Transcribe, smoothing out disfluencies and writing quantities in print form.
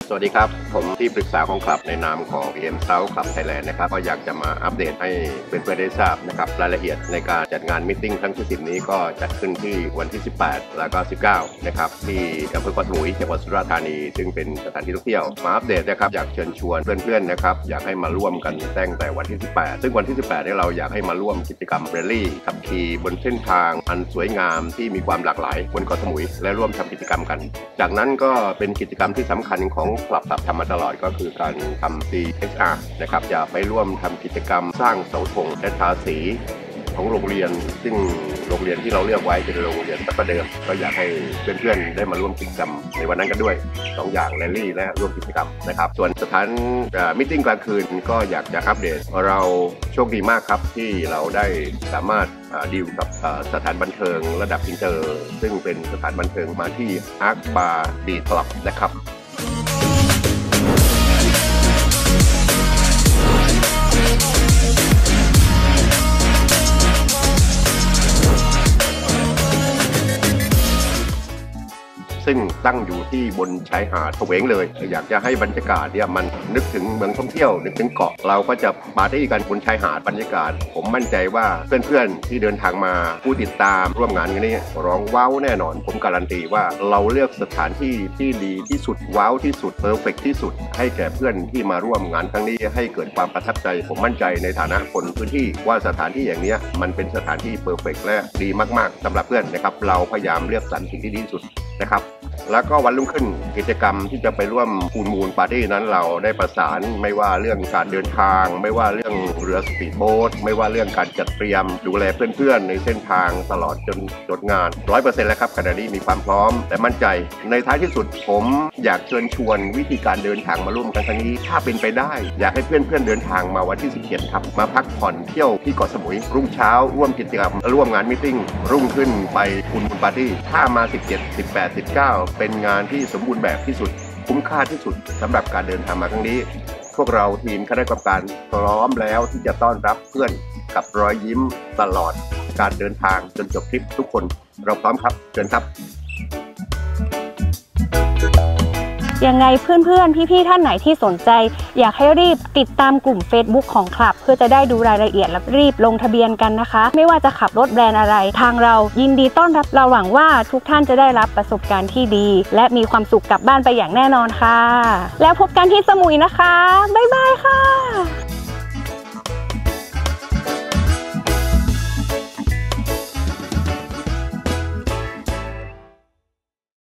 สวัสดีครับผมที่ปรึกษาของคลับในนามของ PM South Club Thailand นะครับก็อยากจะมาอัปเดตให้เพื่อนๆได้ทราบนะครับรายละเอียดในการจัดงานมิทติ้งครั้งที่10นี้ก็จัดขึ้นที่วันที่18แล้วก็19นะครับที่อำเภอเกาะสมุยจังหวัดสุราษฎร์ธานีซึ่งเป็นสถานที่ท่องเที่ยวมาอัปเดตนะครับอยากเชิญชวนเพื่อนๆนะครับอยากให้มาร่วมกันตั้งแต่วันที่18ซึ่งวันที่18นี้เราอยากให้มาร่วมกิจกรรมแรลลี่ขับขี่บนเส้นทางอันสวยงามที่มีความหลากหลายบนเกาะสมุยและร่วมทำกิจกรรมกันจากนั้นก็เป็นกิจกรรมที่สำคัญของคลับทำมาตลอดก็คือการทำ CSR นะครับจะไปร่วมทำกิจกรรมสร้างเสาธงและทาสีของโรงเรียนซึ่งโรงเรียนที่เราเลือกไว้เป็นโรงเรียนประเดิมก็อยากให้เพื่อนๆได้มาร่วมกิจกรรมในวันนั้นกันด้วย2อย่างแรลลี่และร่วมกิจกรรมนะครับส่วนสถานมิทติ้งกลางคืนก็อยากจะอัปเดตเราโชคดีมากครับที่เราได้สามารถดีลกับสถานบันเทิงระดับอินเตอร์ซึ่งเป็นสถานบันเทิงมาที่ Arc Bar Beach Club นะครับซึ่งตั้งอยู่ที่บนชายหาดเขวงเลยอยากจะให้บรรยากาศเนี่ยมันนึกถึงเมืองท่องเที่ยวนึกถึงเกาะเราก็จะปาร์ตี้กันบนชายหาดบรรยากาศผมมั่นใจว่าเพื่อนๆที่เดินทางมาผู้ติดตามร่วมงานนี้ร้องว้าวแน่นอนผมการันตีว่าเราเลือกสถานที่ที่ดีที่สุดว้าวที่สุดเพอร์เฟกที่สุดให้แก่เพื่อนที่มาร่วมงานครั้งนี้ให้เกิดความประทับใจผมมั่นใจในฐานะคนพื้นที่ว่าสถานที่อย่างนี้มันเป็นสถานที่เพอร์เฟกและดีมากๆสำหรับเพื่อนนะครับเราพยายามเลือกสรรสิ่งที่ดีที่สุดนะครับแล้วก็วันรุ่งขึ้นกิจกรรมที่จะไปร่วมฟูลมูนปาร์ตี้นั้นเราได้ประสานไม่ว่าเรื่องการเดินทางไม่ว่าเรื่องเรือสปีดโบ๊ทไม่ว่าเรื่องการจัดเตรียมดูแลเพื่อนๆในเส้นทางตลอดจนจบงาน 100% แล้วครับขณะนี้มีความพร้อมแต่มั่นใจในท้ายที่สุดผมอยากเชิญชวนวิธีการเดินทางมาร่วมกันครั้งนี้ถ้าเป็นไปได้อยากให้เพื่อนๆเดินทางมาวันที่17ครับมาพักผ่อนเที่ยวที่เกาะสมุยรุ่งเช้าร่วมกิจกรรมร่วมงานมิทติ้งรุ่งขึ้นไปฟูลมูนปาร์ตี้ถ้ามา17 18 19เป็นงานที่สมบูรณ์แบบที่สุดคุ้มค่าที่สุดสำหรับการเดินทางมาครั้งนี้พวกเราทีมคณะกรรมการพร้อมแล้วที่จะต้อนรับเพื่อนกับรอยยิ้มตลอดการเดินทางจนจบทริปทุกคนเราพร้อมครับเชิญครับยังไงเพื่อนๆพี่ๆท่านไหนที่สนใจอยากให้รีบติดตามกลุ่ม Facebook ของคลับเพื่อจะได้ดูรายละเอียดและรีบลงทะเบียนกันนะคะไม่ว่าจะขับรถแบรนด์อะไรทางเรายินดีต้อนรับเราหวังว่าทุกท่านจะได้รับประสบการณ์ที่ดีและมีความสุขกลับบ้านไปอย่างแน่นอนค่ะแล้วพบกันที่สมุยนะคะบ๊ายบายค่ะ